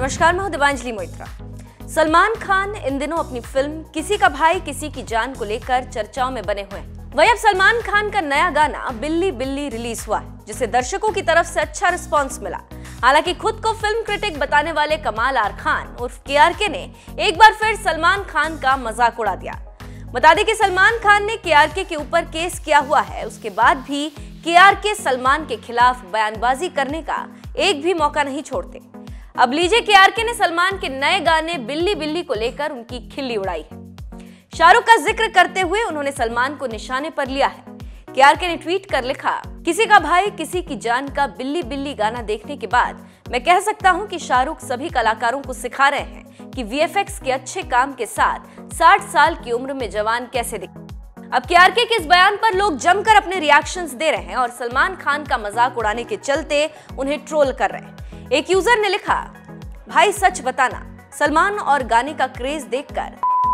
नमस्कार, मैं हूं दिवांजलि मोइत्रा। सलमान खान इन दिनों अपनी फिल्म किसी का भाई किसी की जान को लेकर चर्चाओं में बने हुए हैं। वहीं अब सलमान खान का नया गाना बिल्ली बिल्ली रिलीज हुआ है, जिसे दर्शकों की तरफ से अच्छा रिस्पांस मिला। हालांकि खुद को फिल्म क्रिटिक बताने वाले कमाल आर खान उर्फ KRK ने एक बार फिर सलमान खान का मजाक उड़ा दिया। बता दें कि सलमान खान ने KRK के ऊपर केस किया हुआ है, उसके बाद भी KRK सलमान के खिलाफ बयानबाजी करने का एक भी मौका नहीं छोड़ते। अब लीजिए KRK ने सलमान के नए गाने बिल्ली बिल्ली को लेकर उनकी खिल्ली उड़ाई है। शाहरुख का जिक्र करते हुए उन्होंने सलमान को निशाने पर लिया है। KRK ने ट्वीट कर लिखा, किसी का भाई किसी की जान का बिल्ली बिल्ली गाना देखने के बाद मैं कह सकता हूं कि शाहरुख सभी कलाकारों को सिखा रहे हैं कि VFX के अच्छे काम के साथ 60 साल की उम्र में जवान कैसे दिखते। अब KRK के इस बयान पर लोग जमकर अपने रिएक्शंस दे रहे हैं और सलमान खान का मजाक उड़ाने के चलते उन्हें ट्रोल कर रहे हैं। एक यूजर ने लिखा, भाई सच बताना, सलमान और गाने का क्रेज देखकर,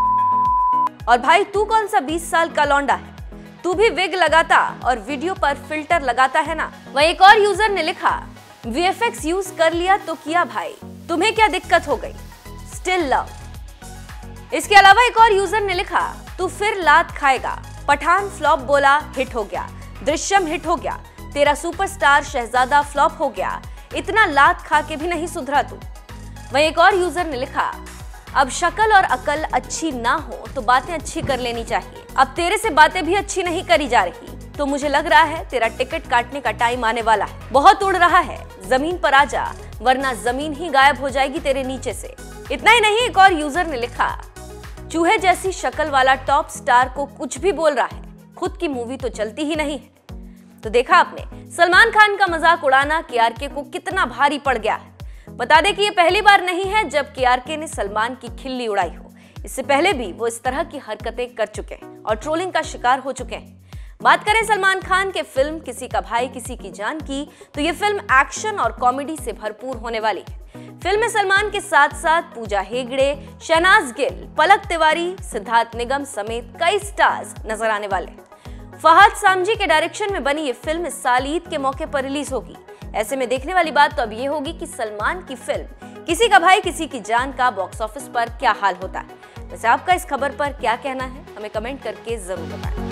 और भाई तू कौन सा 20 साल का लौंडा है, तू भी विग लगाता और वीडियो पर फिल्टर लगाता है ना। वहीं एक और यूजर ने लिखा, VFX यूज कर लिया तो किया भाई, तुम्हें क्या दिक्कत हो गई, स्टिल लव। इसके अलावा एक और यूजर ने लिखा, तू फिर लात खाएगा, पठान फ्लॉप बोला हिट हो गया, दृश्यम हिट हो गया, तेरा सुपरस्टार शहजादा फ्लॉप हो गया, इतना लात खा के भी नहीं सुधरा तू। वहीं एक और यूजर ने लिखा, अब शक्ल और अकल अच्छी ना हो तो बातें अच्छी कर लेनी चाहिए, अब तेरे से बातें भी अच्छी नहीं करी जा रही, तो मुझे लग रहा है तेरा टिकट काटने का टाइम आने वाला है, बहुत उड़ रहा है, जमीन पर आ जा वरना जमीन ही गायब हो जाएगी तेरे नीचे से। इतना ही नहीं, एक और यूजर ने लिखा, चूहे जैसी शक्ल वाला टॉप स्टार को कुछ भी बोल रहा है, खुद की मूवी तो चलती ही नहीं है। तो देखा आपने सलमान खान का मजाक उड़ाना KRK को कितना भारी पड़ गया है। बता दें कि ये पहली बार नहीं है जब KRK ने सलमान की खिल्ली उड़ाई हो। इससे पहले भी वो इस तरह की हरकतें कर चुके हैं और ट्रोलिंग का शिकार हो चुके हैं। बात करें सलमान खान के फिल्म किसी का भाई किसी की जान की, तो ये फिल्म एक्शन और कॉमेडी से भरपूर होने वाली है। फिल्म में सलमान के साथ साथ पूजा हेगड़े, शहनाज गिल, पलक तिवारी, सिद्धार्थ निगम समेत कई स्टार्स नजर आने वाले हैं। फहद सामजी के डायरेक्शन में बनी ये फिल्म इस साल ईद के मौके पर रिलीज होगी। ऐसे में देखने वाली बात तो अब ये होगी कि सलमान की फिल्म किसी का भाई किसी की जान का बॉक्स ऑफिस पर क्या हाल होता है। वैसे आपका इस खबर पर क्या कहना है, हमें कमेंट करके जरूर बताएं।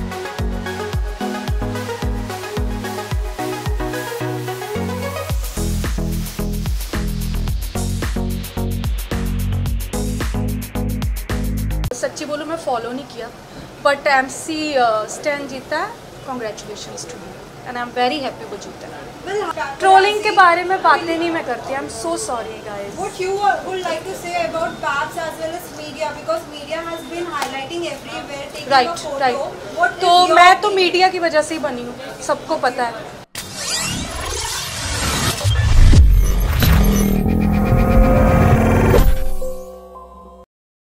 सच्ची बोलूं मैं फॉलो नहीं किया, बट MC स्टैन जीता, congratulations to me and I am very happy वो जीता। ट्रोलिंग के बारे में बातें नहीं मैं करती, I am so sorry guys. What you would like to say about Babs as well as media, because media has been highlighting everywhere, taking a photo. Right. तो मैं तो मीडिया की वजह से ही बनी हूँ, सबको पता है।